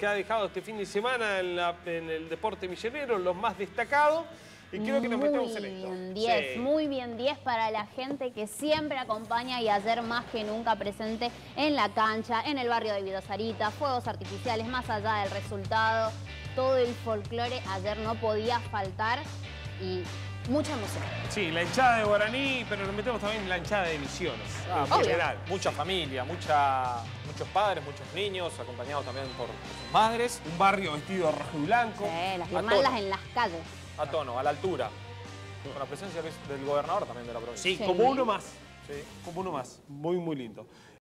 que ha dejado este fin de semana en el deporte millonero, los más destacados. Y creo que nos metemos en esto. Muy bien, 10, sí. Muy bien, 10 para la gente que siempre acompaña y ayer más que nunca presente en la cancha, en el barrio de Villa Sarita, fuegos artificiales, más allá del resultado, todo el folclore ayer no podía faltar y mucha emoción. Sí, la hinchada de Guaraní, pero nos metemos también en la hinchada de Misiones, en general. Mucha familia, muchos padres, muchos niños, acompañados también por sus madres. Un barrio vestido de rojo y blanco. Las guirnaldas en las calles. A tono, a la altura. Con la presencia del gobernador también de la provincia. Sí, Sí. como uno más. Sí. Como uno más. Muy, muy lindo.